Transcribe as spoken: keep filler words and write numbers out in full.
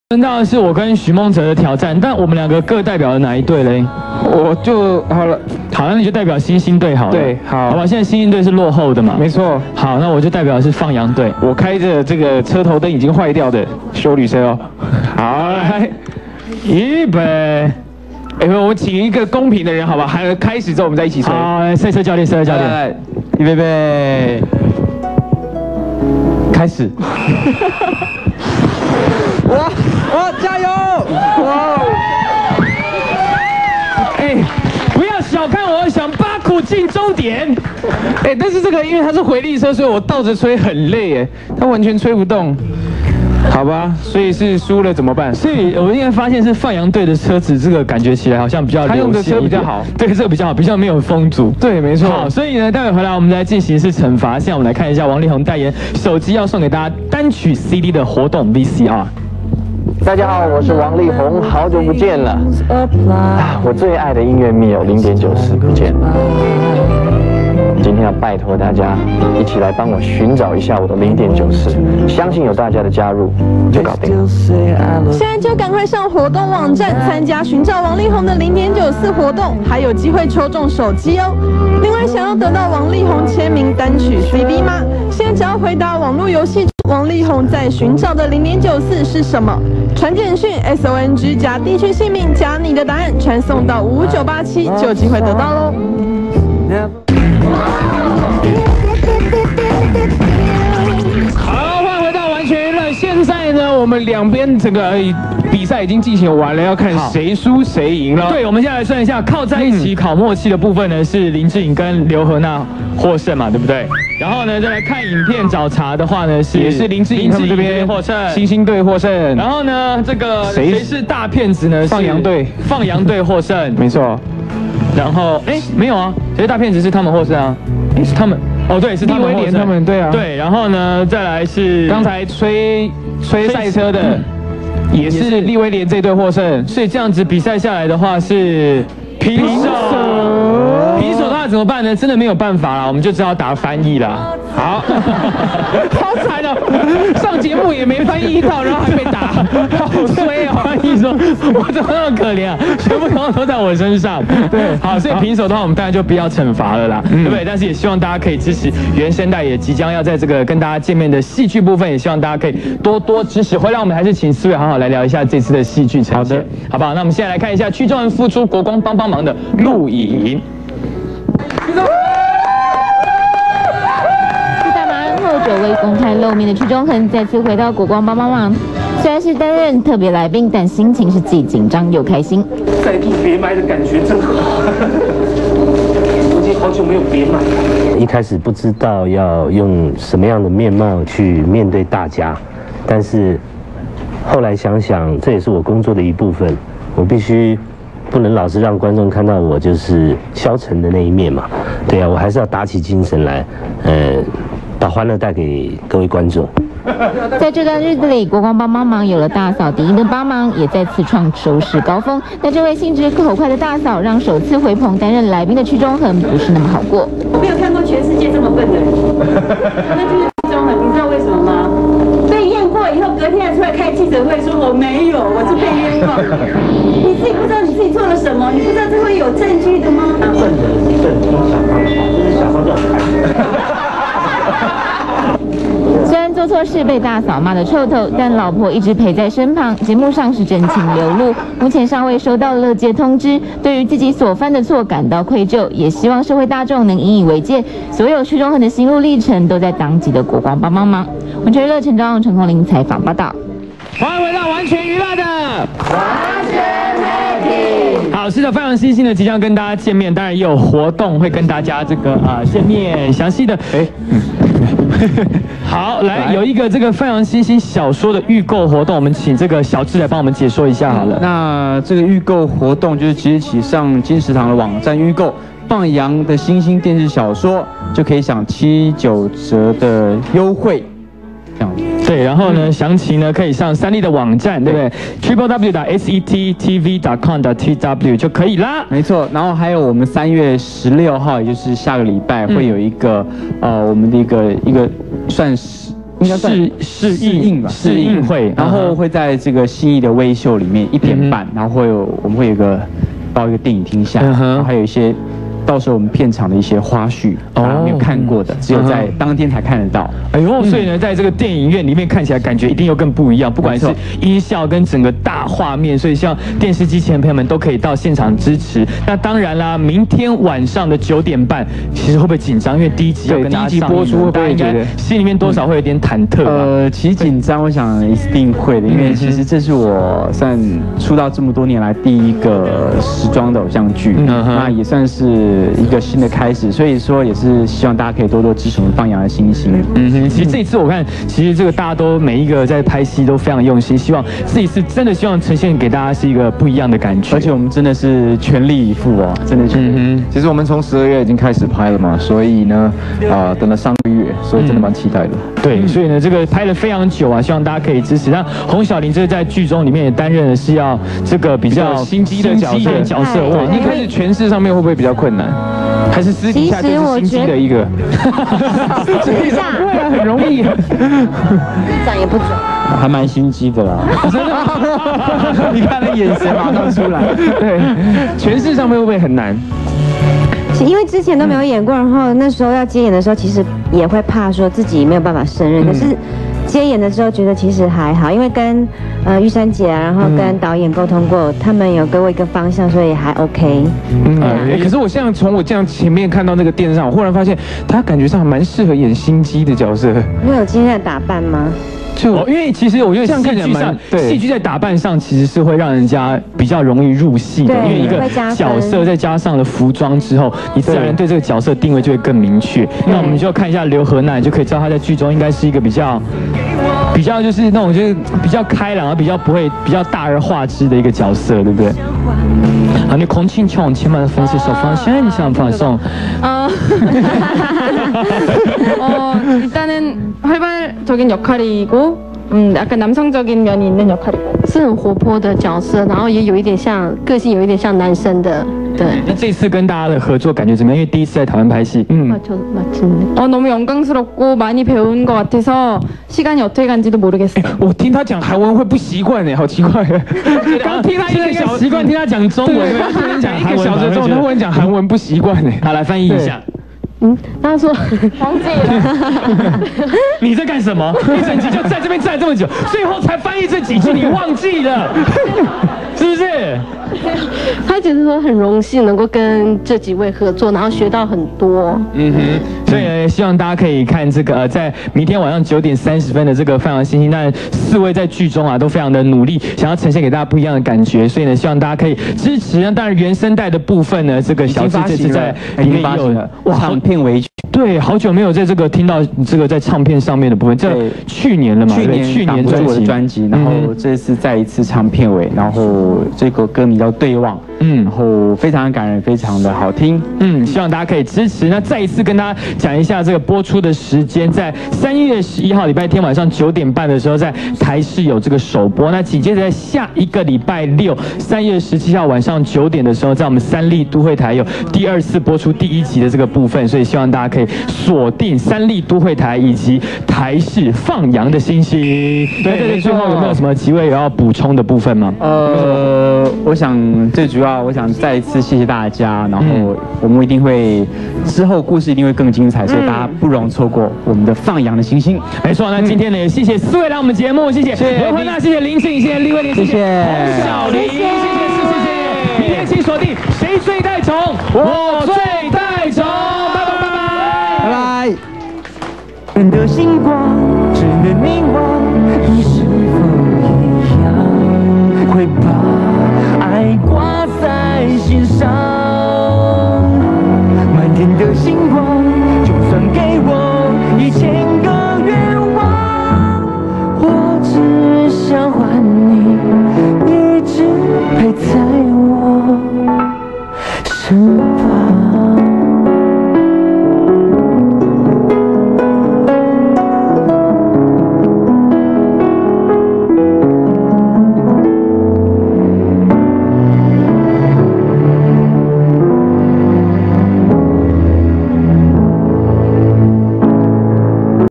轮到的是我跟许梦哲的挑战，但我们两个各代表了哪一队嘞？ 我就好了， 好，那你就代表星星队好了。 对，好， 好吧，现在星星队是落后的嘛？ 没错。 好，那我就代表的是放羊队。 我开着这个车头灯已经坏掉的休旅车哦。好，来，预备。哎，我们请一个公平的人，好吧？还开始之后我们再一起吹。 好，赛车教练，赛车教练， 来，预备备，开始。哇哇，加油！哇！ 哎，不要小看我，想八苦进终点。 哎，但是这个因为它是回力车，所以我倒着吹很累哎，它完全吹不动。好吧，所以是输了怎么办？ 所以我应该发现是放羊队的车子，这个感觉起来好像比较他用的车比较好， 对，这个比较好，比较没有风阻。 对，没错。 好，所以呢，待会回来我们来进行是惩罚。现在我们来看一下王力宏代言手机要送给大家单曲 C D 的活动 V C R。 大家好，我是王力宏，好久不见了。啊，我最爱的音乐密友零点九四不见了。今天要拜托大家一起来帮我寻找一下我的零点九四，相信有大家的加入就搞定了。 现在就赶快上活动网站参加寻找王力宏的零点九四活动，还有机会抽中手机哦。另外，想要得到王力宏签名单曲 C D 吗？现在只要回答网络游戏王力宏在寻找的零点九四是什么，传简讯 S O N G 加地区姓名加你的答案，传送到五九八七就有机会得到喽。 好，换回到完全娱乐。现在呢，我们两边整个比赛已经进行完了，要看谁输谁赢了。 对，我们现在来算一下，靠在一起考默契的部分呢，是林志颖跟刘和娜获胜嘛，对不对？然后呢，再来看影片找茬的话呢，是也是林志颖他们这边获胜， 星星队获胜。 然后呢，这个谁是大骗子呢？ 放羊队， 放羊队获胜， 没错。 然后哎，没有啊，谁是大骗子是他们获胜啊？哎，是他们。哦，对，是他们获胜， 他们对啊。 对，然后呢，再来是刚才吹吹赛车的，也是利威廉这队获胜。 所以这样子比赛下来的话是平手。平手的话怎么办呢？真的没有办法啦，我们就只好打翻译啦。 好，好惨哦！上节目也没翻译到，然后还被打，好衰哦！ 翻译说：“我怎么那么可怜啊？全部通通都在我身上。”对，好，所以平手的话，我们当然就不要惩罚了啦，对不对？但是也希望大家可以支持原声带，也即将要在这个跟大家见面的戏剧部分，也希望大家可以多多支持。回来我们还是请思维好好来聊一下这次的戏剧呈现，好不好？那我们现在来看一下区中人复出国光帮帮忙的录影。 久未公开露面的屈中恒再次回到国光帮帮忙，虽然是担任特别来宾，但心情是既紧张又开心。 再度别麦的感觉真好，我已经好久没有别麦。 一开始不知道要用什么样的面貌去面对大家，但是后来想想，这也是我工作的一部分，我必须不能老是让观众看到我就是消沉的那一面嘛。对啊，我还是要打起精神来，呃。把欢乐带给各位观众。 在这段日子里，国光帮帮忙有了大嫂迪英的帮忙，也再次创收视高峰。但这位兴致口快的大嫂，让首次回棚担任来宾的屈中恒不是那么好过。 我没有看过全世界这么笨的人，那就是屈中恒，你知道为什么吗？被验过以后，隔天还出来开记者会说我没有，我是被冤枉。你自己不知道你自己做了什么，你不知道这会有证据的吗？ 笨的笨，听小芳的话，就是小芳这种孩。 虽然做错事被大嫂骂得臭头，但老婆一直陪在身旁，节目上是真情流露。目前尚未收到勒戒通知，对于自己所犯的错感到愧疚，也希望社会大众能引以为戒。所有屈中恒的心路历程都在当集的国光帮帮忙。完全娱乐陈昭荣、陈宏林采访报道。 欢迎回到完全娱乐的完全媒体。 好，是的，非常新鲜的即将跟大家见面，当然也有活动会跟大家这个啊、呃、见面，详细的哎。好，来有一个这个非常新兴小说的预购活动，我们请这个小智来帮我们解说一下好了。 那这个预购活动就是即日起上金石堂的网站预购放羊的新兴电视小说，就可以享七九折的优惠。这样子。 对，然后呢，详情呢可以上三立的网站，对不对 ？triple w 打 s e t t v 点 com 的 t w 就可以啦。 没错，然后还有我们三月十六号，也就是下个礼拜会有一个、嗯、呃我们的一个一个算是应该算试试映吧， 试映会， 然后会在这个信义的微秀里面一点半，然后会有我们会有一个到一个电影厅下，然后还有一些。到时候我们片场的一些花絮，大家没有看过的，只有在当天才看得到。 哎呦，所以呢，在这个电影院里面看起来感觉一定又更不一样，不管是音效跟整个大画面，所以希望电视机前的朋友们都可以到现场支持。那当然啦，明天晚上的九点半，其实会不会紧张？因为第一集要跟大家播出，会不会觉得心里面多少会有点忐忑？ 呃，其实紧张，我想一定会的，因为其实这是我算出道这么多年来第一个时装的偶像剧，那也算是。一个新的开始，所以说也是希望大家可以多多支持我们放羊的星星。 嗯哼，其实这一次我看，其实这个大家都每一个在拍戏都非常用心，希望这一次真的希望呈现给大家是一个不一样的感觉， 而且我们真的是全力以赴哦，真的是。 嗯哼，其实我们从十二月已经开始拍了嘛，所以呢，啊、呃，等了上个月，所以真的蛮期待的。 嗯、对，所以呢，这个拍了非常久啊，希望大家可以支持。那洪小玲这个在剧中里面也担任的是要这个比较心机的角色， 角色， 哇，一开始诠释上面会不会比较困难？还是私底下就是心机的一个， 私底下对啊，很容易， 长也不准， 还蛮心机的啦。 真的吗？你看那眼神马上出来。对，诠释上面会不会很难？ 因为之前都没有演过，然后那时候要接演的时候，其实也会怕说自己没有办法胜任，可是。接演的时候觉得其实还好，因为跟呃玉珊姐啊，然后跟导演沟通过，他们有给我一个方向，所以还 OK。 嗯，欸、可是我现在从我这样前面看到那个电视上，我忽然发现他感觉上蛮适合演心机的角色。 因为有今天的打扮吗？ 就因为其实我觉得戏剧上，戏剧在打扮上其实是会让人家比较容易入戏的，因为一个角色再加上了服装之后，你自然对这个角色定位就会更明确。那我们就看一下刘荷娜，你就可以知道她在剧中应该是一个比较。比较就是那种就是比较开朗，比较不会比较大而化之的一个角色，对不对？好，你空气穷，千万分析手放下，你想放松。 어, 어, 일단은 활발적인 역할이고, 음, 약간 남성적인 면이 있는 역할이고. 是很活泼的角色，然后也有一点像个性，有一点像男生的。对。 那这次跟大家的合作感觉怎么样？因为第一次在台湾拍戏。 嗯。맞죠, 맞죠. 어, 너무 영광스럽고 많이 배운 것 같아서 시간이 어떻게 간지도 모르겠어요. 我听他讲韩文会不习惯呢，好奇怪。刚听他一个小习惯听他讲中文， 讲一个小时之后，他忽然讲韩文不习惯呢。 好，来翻译一下。 嗯，他说忘记了。 你在干什么？一整集就在这边站这么久，最后才翻译这几句，你忘记了，是不是？ 他只是说很荣幸能够跟这几位合作，然后学到很多。 嗯哼，所以呢，希望大家可以看这个，呃，在明天晚上九点三十分的这个《放羊星星》，那四位在剧中啊都非常的努力，想要呈现给大家不一样的感觉，所以呢，希望大家可以支持。那当然原声带的部分呢，这个小智这次在里面也有哇唱片尾曲。 对，好久没有在这个听到这个在唱片上面的部分，这去年了嘛？ 去年去年专辑专辑，然后这次再一次唱片尾，然后这个歌名叫《对望》，嗯，然后非常感人，非常的好听， 嗯，希望大家可以支持。那再一次跟大家讲一下这个播出的时间，在三月十一号礼拜天晚上九点半的时候，在台视有这个首播。那紧接着在下一个礼拜六，三月十七号晚上九点的时候，在我们三立都会台有第二次播出第一集的这个部分，所以希望大家可以锁定三立都会台以及台视放羊的星星。对对对，最后有没有什么几位有要补充的部分吗？ 呃，我想最主要，我想再一次谢谢大家，然后我们一定会之后故事一定会更精彩，所以大家不容错过我们的放羊的星星。 没错，那今天呢也谢谢四位来我们节目，谢谢刘荷娜，谢谢林信，谢谢李伟玲，谢谢洪小玲，谢谢谢谢谢谢。明天请锁定谁最带宠，我最带宠，拜拜拜拜拜拜。 人的星光只能凝望。